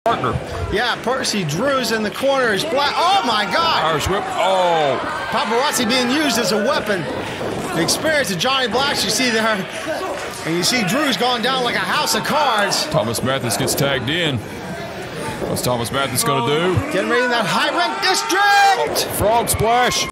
partner. Yeah, Percy Drew's in the corner. He's black. Oh, my God. Irish whip. Oh. Paparazzi being used as a weapon. The experience of Johnny Blacks you see there. And you see Drew's going down like a house of cards. Thomas Mathis gets tagged in. What's Thomas Mathis going to do? Getting ready in that high rank district. Frog splash.